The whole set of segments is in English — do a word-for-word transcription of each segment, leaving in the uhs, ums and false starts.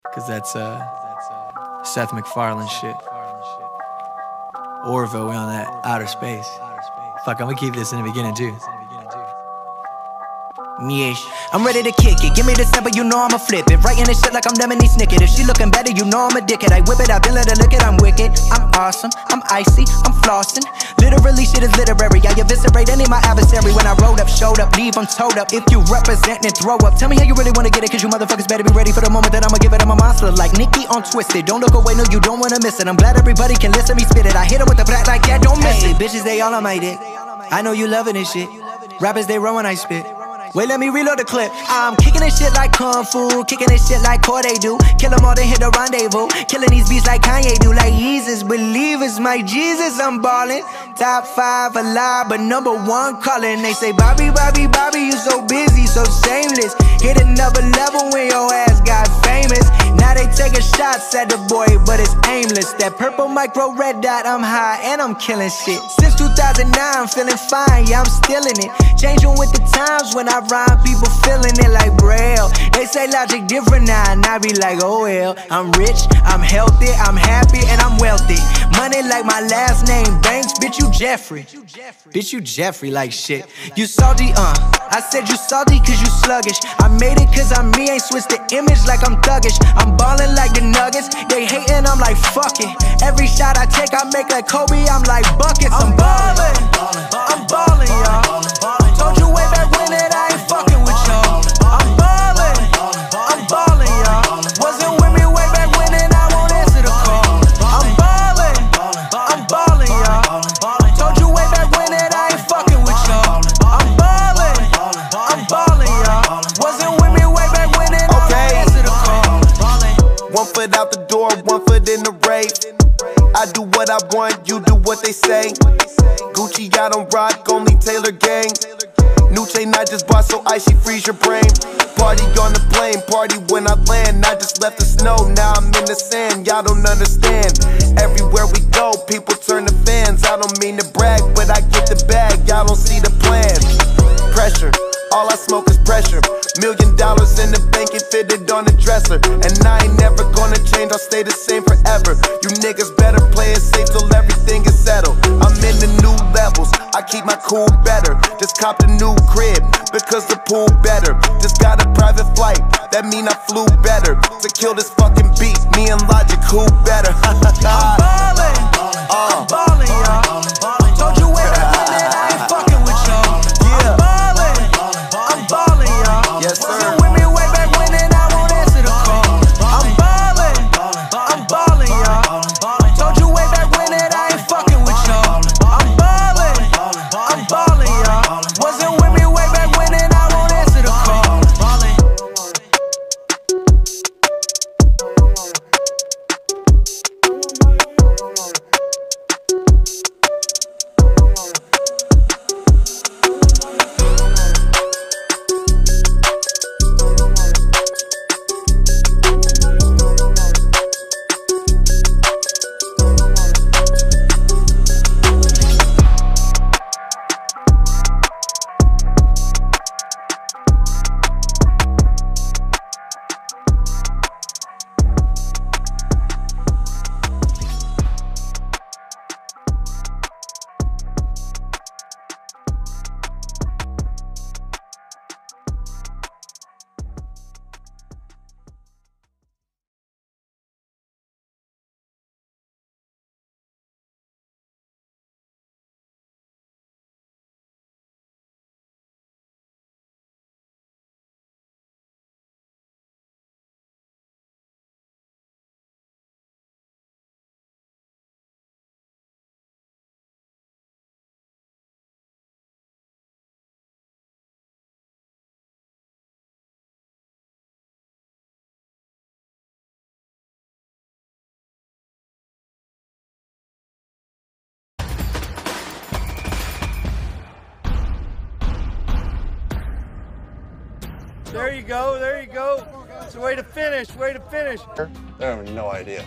Cause that's uh Seth MacFarlane shit. Orville, we on that outer space. Fuck, I'm gonna keep this in the beginning too. Yeesh. I'm ready to kick it. Give me the sample, you know I'ma flip it. Writing this shit like I'm Lemony Snicket. If she looking better, you know I'm a dickhead. I whip it out, then let her lick it. I'm wicked. I'm awesome. I'm icy. I'm flossing. Literally, shit is literary. I eviscerate any my adversary. When I rolled up, showed up, leave them towed up. If you represent, then throw up. Tell me how you really wanna get it, cause you motherfuckers better be ready for the moment that I'ma give it. I'm a monster like Nicki on Twisted. Don't look away, no, you don't wanna miss it. I'm glad everybody can listen me spit it. I hit it with the black like that, don't miss it. Bitches, they all on my dick. I know you loving this shit. Rappers, they run when I spit. Wait, let me reload the clip. I'm kicking this shit like Kung Fu, kicking this shit like Corday do. Kill them all, then hit the rendezvous. Killing these beats like Kanye do. Like Jesus, believers, my Jesus, I'm ballin'. Top five alive, but number one calling. They say, Bobby, Bobby, Bobby, you so busy, so shameless. Hit another level when your ass got famous. Now they taking shots at the boy, but it's aimless. That purple micro red dot, I'm high and I'm killing shit. Since two thousand nine, I'm feeling fine, yeah, I'm still in it. Changing with the times when I rhyme, people feeling it like Braille. They say logic different now, and I be like, oh well. I'm rich, I'm healthy, I'm happy, and I'm wealthy. Money like my last name, Banks, bitch, you Jeffrey. Bitch, you Jeffrey like shit. You salty, uh. I said you salty cause you sluggish. I made it cause I'm me, ain't switched the image like I'm thuggish. I'm ballin' like the Nuggets, they hatin', I'm like fuck it. Every shot I take, I make like Kobe, I'm like buckets. I'm ballin', I'm ballin', y'all. Told you way back when that I ain't fucking with y'all. I'm ballin', I'm ballin', y'all. Wasn't with me way back when and I won't answer the call. I'm ballin', I'm ballin', y'all. Told you way back when that I ain't fucking with y'all. I'm ballin', I'm ballin', y'all. Wasn't with me way back when and I won't answer the call. One foot out the door, one foot in the rave. I do what I want, you do what they say. Gucci, I don't rock, only Taylor gang. New chain I just bought so icy freeze your brain. Party on the plane, party when I land. I just left the snow, now I'm in the sand. Y'all don't understand. Everywhere we go, people turn to fans. I don't mean to brag, but I get the bag. Y'all don't see the plan. Pressure, all I smoke is pressure. Million dollars in the bank and fitted on the dresser. And I ain't never gonna change, I'll stay the same forever. You niggas better play it safe till everything is settled. I'm in the new levels, I keep my cool better. Just copped a new crib, because the pool better. Just got a private flight, that mean I flew better. To kill this fucking beat, me and Logic, who better? I'm ballin', I'm ballin', y'all. Told you way back when that I ain't fucking with y'all. I'm ballin', I'm ballin', y'all. Yes, sir. Wasn't with me way back when and I won't answer the call. I'm ballin', I'm ballin', y'all. Told you way back when that I ain't fucking with y'all. I'm ballin', I'm ballin', y'all. Wasn't with me way back when and I won't answer the call. There you go, there you go. It's a way to finish, way to finish. They have no idea.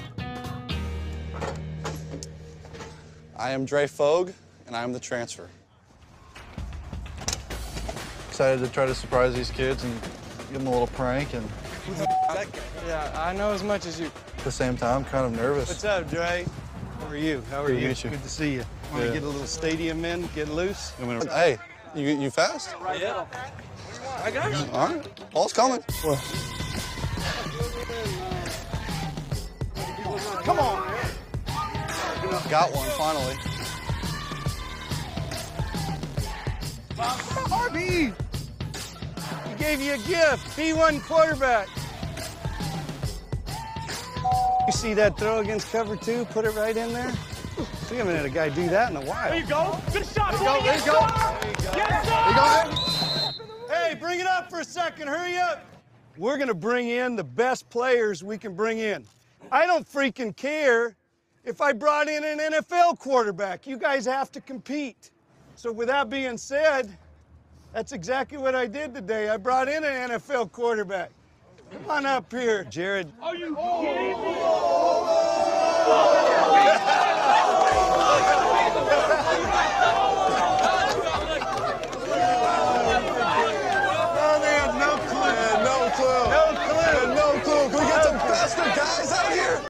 I am Dre Fogue, and I am the transfer. Excited to try to surprise these kids and give them a little prank. And Yeah, I know as much as you. At the same time, I'm kind of nervous. What's up, Dre? How are you? How are Good to you? meet you. Good to see you. Want to Yeah. get a little stadium in, get loose? Hey, you you fast? Yeah. I got you. All right. Ball's coming. Come on. Got one, finally. R B. He gave you a gift. B one quarterback. You see that throw against cover two? Put it right in there. We haven't had a guy do that in a while. There you go. Good shot. There you go. There you go. There you go. Yes, sir. Hey, bring it up for a second. Hurry up. We're going to bring in the best players we can bring in. I don't freaking care if I brought in an N F L quarterback. You guys have to compete. So with that being said, that's exactly what I did today. I brought in an N F L quarterback. Come on up here, Jared. Are you kidding me?